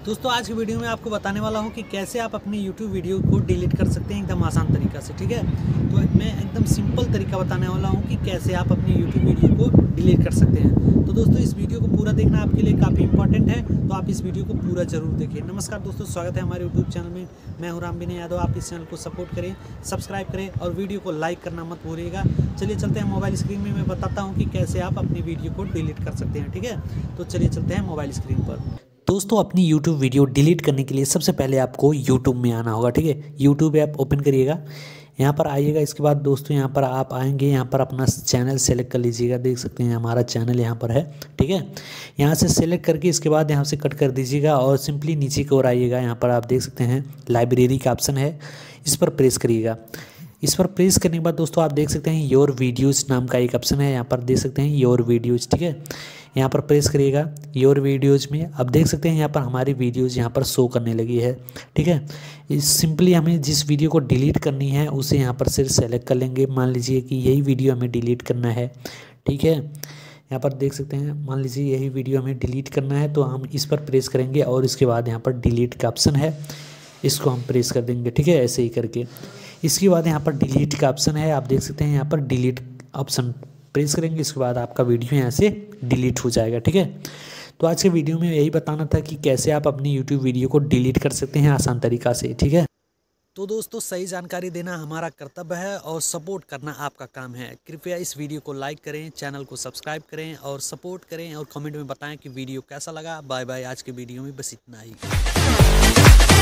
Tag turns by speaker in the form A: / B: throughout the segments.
A: दोस्तों आज की वीडियो में आपको बताने वाला हूं कि कैसे आप अपनी YouTube वीडियो को डिलीट कर सकते हैं एकदम आसान तरीका से। ठीक है, तो मैं एकदम सिंपल तरीका बताने वाला हूं कि कैसे आप अपनी YouTube वीडियो को डिलीट कर सकते हैं। तो दोस्तों इस वीडियो को पूरा देखना आपके लिए काफ़ी इंपॉर्टेंट है, तो आप इस वीडियो को पूरा जरूर देखिए। नमस्कार दोस्तों, स्वागत है हमारे यूट्यूब चैनल में। मैं हूँ राम विनय यादव। आप इस चैनल को सपोर्ट करें, सब्सक्राइब करें और वीडियो को लाइक करना मत भूलिएगा। चलिए चलते हैं मोबाइल स्क्रीन में, मैं बताता हूँ कि कैसे आप अपनी वीडियो को डिलीट कर सकते हैं। ठीक है, तो चलिए चलते हैं मोबाइल स्क्रीन पर। दोस्तों अपनी YouTube वीडियो डिलीट करने के लिए सबसे पहले आपको YouTube में आना होगा। ठीक है, YouTube ऐप ओपन करिएगा, यहाँ पर आइएगा। इसके बाद दोस्तों यहाँ पर आप आएंगे, यहाँ पर अपना चैनल सेलेक्ट कर लीजिएगा। देख सकते हैं हमारा चैनल यहाँ पर है। ठीक है, यहाँ से सेलेक्ट करके इसके बाद यहाँ से कट कर दीजिएगा और सिंपली नीचे की ओर आइएगा। यहाँ पर आप देख सकते हैं लाइब्रेरी का ऑप्शन है, इस पर प्रेस करिएगा। इस पर प्रेस करने के बाद दोस्तों आप देख सकते हैं योर वीडियोज़ नाम का एक ऑप्शन है, यहाँ पर देख सकते हैं योर वीडियोज़। ठीक है, यहाँ पर प्रेस करिएगा योर वीडियोज़ में। अब देख सकते हैं यहाँ पर हमारी वीडियोज़ यहाँ पर शो करने लगी है। ठीक है, इस सिंपली हमें जिस वीडियो को डिलीट करनी है उसे यहाँ पर सिर्फ सेलेक्ट कर लेंगे। मान लीजिए कि यही वीडियो हमें डिलीट करना है। ठीक है, यहाँ पर देख सकते हैं मान लीजिए यही वीडियो हमें डिलीट करना है, तो हम इस पर प्रेस करेंगे और इसके बाद यहाँ पर डिलीट का ऑप्शन है, इसको हम प्रेस कर देंगे। ठीक है, ऐसे ही करके इसके बाद यहाँ पर डिलीट का ऑप्शन है, आप देख सकते हैं यहाँ पर डिलीट ऑप्शन प्रेस करेंगे, इसके बाद आपका वीडियो यहाँ से डिलीट हो जाएगा। ठीक है, तो आज के वीडियो में यही बताना था कि कैसे आप अपनी YouTube वीडियो को डिलीट कर सकते हैं आसान तरीका से। ठीक है, तो दोस्तों सही जानकारी देना हमारा कर्तव्य है और सपोर्ट करना आपका काम है। कृपया इस वीडियो को लाइक करें, चैनल को सब्सक्राइब करें और सपोर्ट करें और कमेंट में बताएं कि वीडियो कैसा लगा। बाय बाय, आज के वीडियो में बस इतना ही।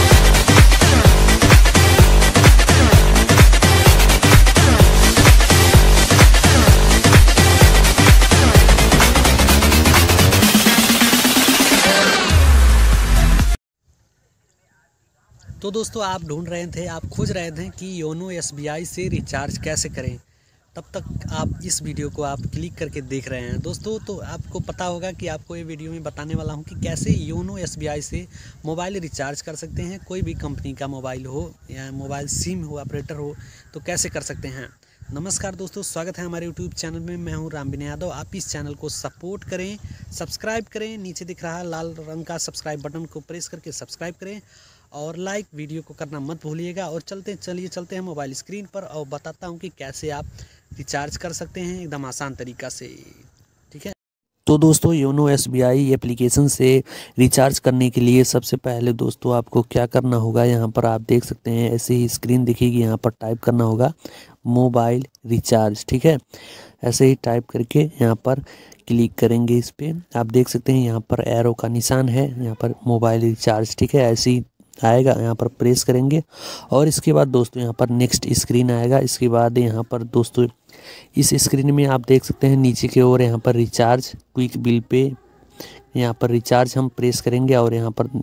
A: तो दोस्तों आप ढूंढ रहे थे, आप खोज रहे थे कि योनो SBI से रिचार्ज कैसे करें, तब तक आप इस वीडियो को आप क्लिक करके देख रहे हैं। दोस्तों तो आपको पता होगा कि आपको ये वीडियो में बताने वाला हूं कि कैसे योनो SBI से मोबाइल रिचार्ज कर सकते हैं। कोई भी कंपनी का मोबाइल हो या मोबाइल सिम हो, ऑपरेटर हो, तो कैसे कर सकते हैं। नमस्कार दोस्तों, स्वागत है हमारे YouTube चैनल में। मैं हूं राम विनय यादव। आप इस चैनल को सपोर्ट करें, सब्सक्राइब करें। नीचे दिख रहा है लाल रंग का सब्सक्राइब बटन को प्रेस करके सब्सक्राइब करें और लाइक वीडियो को करना मत भूलिएगा। और चलिए चलते हैं मोबाइल स्क्रीन पर और बताता हूं कि कैसे आप रिचार्ज कर सकते हैं एकदम आसान तरीका से। ठीक है, तो दोस्तों योनो SBI एप्लीकेशन से रिचार्ज करने के लिए सबसे पहले दोस्तों आपको क्या करना होगा, यहाँ पर आप देख सकते हैं ऐसे ही स्क्रीन दिखेगी, यहाँ पर टाइप करना होगा मोबाइल रिचार्ज। ठीक है, ऐसे ही टाइप करके यहाँ पर क्लिक करेंगे इस पर। आप देख सकते हैं यहाँ पर एरो का निशान है, यहाँ पर मोबाइल रिचार्ज। ठीक है, ऐसे ही आएगा, यहाँ पर प्रेस करेंगे और इसके बाद दोस्तों यहाँ पर नेक्स्ट स्क्रीन आएगा। इसके बाद यहाँ पर दोस्तों इस स्क्रीन में आप देख सकते हैं नीचे की ओर यहाँ पर रिचार्ज क्विक बिल पे, यहाँ पर रिचार्ज हम प्रेस करेंगे और यहाँ पर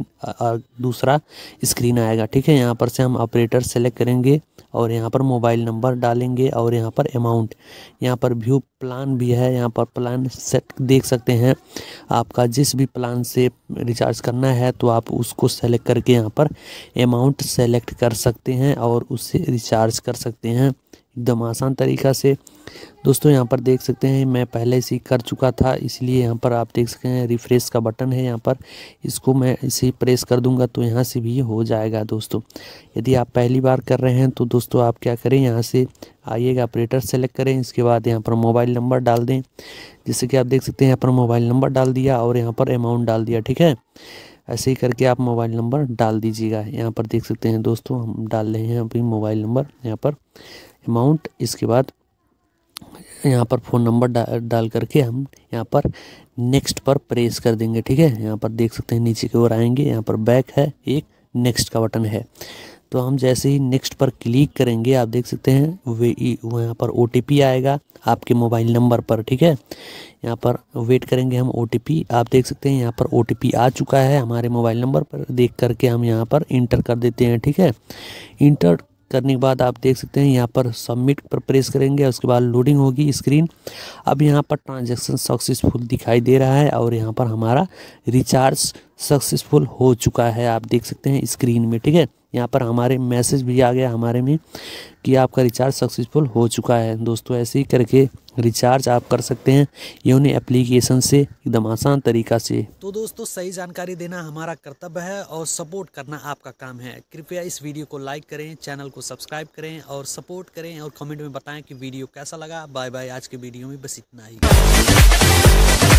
A: दूसरा स्क्रीन आएगा। ठीक है, यहाँ पर से हम ऑपरेटर सेलेक्ट करेंगे और यहाँ पर मोबाइल नंबर डालेंगे और यहाँ पर अमाउंट, यहाँ पर व्यू प्लान भी है, यहाँ पर प्लान सेट देख सकते हैं। आपका जिस भी प्लान से रिचार्ज करना है तो आप उसको सेलेक्ट करके यहाँ पर अमाउंट सेलेक्ट कर सकते हैं और उससे रिचार्ज कर सकते हैं एकदम आसान तरीका से। दोस्तों यहाँ पर देख सकते हैं मैं पहले से ही कर चुका था, इसलिए यहाँ पर आप देख सकते हैं रिफ्रेश का बटन है, यहाँ पर इसको मैं इसे प्रेस कर दूंगा तो यहाँ से भी हो जाएगा। दोस्तों यदि आप पहली बार कर रहे हैं तो दोस्तों आप क्या करें, यहाँ से आइएगा, ऑपरेटर सेलेक्ट करें, इसके बाद यहाँ पर मोबाइल नंबर डाल दें। जैसे कि आप देख सकते हैं यहाँ पर मोबाइल नंबर डाल दिया और यहाँ पर अमाउंट डाल दिया। ठीक है, ऐसे ही करके आप मोबाइल नंबर डाल दीजिएगा। यहाँ पर देख सकते हैं दोस्तों हम डाल रहे हैं अभी मोबाइल नंबर, यहाँ पर अमाउंट, इसके बाद यहाँ पर फ़ोन नंबर डाल करके हम यहाँ पर नेक्स्ट पर प्रेस कर देंगे। ठीक है, यहाँ पर देख सकते हैं नीचे की ओर आएंगे, यहाँ पर बैक है, एक नेक्स्ट का बटन है, तो हम जैसे ही नेक्स्ट पर क्लिक करेंगे आप देख सकते हैं वो यहाँ पर OTP आएगा आपके मोबाइल नंबर पर। ठीक है, यहाँ पर वेट करेंगे हम OTP, आप देख सकते हैं यहाँ पर OTP आ चुका है हमारे मोबाइल नंबर पर। देख करके हम यहाँ पर इंटर कर देते हैं। ठीक है, इंटर करने के बाद आप देख सकते हैं यहाँ पर सबमिट पर प्रेस करेंगे, उसके बाद लोडिंग होगी स्क्रीन। अब यहाँ पर ट्रांजैक्शन सक्सेसफुल दिखाई दे रहा है और यहाँ पर हमारा रिचार्ज सक्सेसफुल हो चुका है, आप देख सकते हैं स्क्रीन में। ठीक है, यहाँ पर हमारे मैसेज भी आ गया हमारे में कि आपका रिचार्ज सक्सेसफुल हो चुका है। दोस्तों ऐसे ही करके रिचार्ज आप कर सकते हैं योनो एप्लीकेशन से एकदम आसान तरीका से। तो दोस्तों सही जानकारी देना हमारा कर्तव्य है और सपोर्ट करना आपका काम है। कृपया इस वीडियो को लाइक करें, चैनल को सब्सक्राइब करें और सपोर्ट करें और कमेंट में बताएं कि वीडियो कैसा लगा। बाय बाय, आज के वीडियो में बस इतना ही।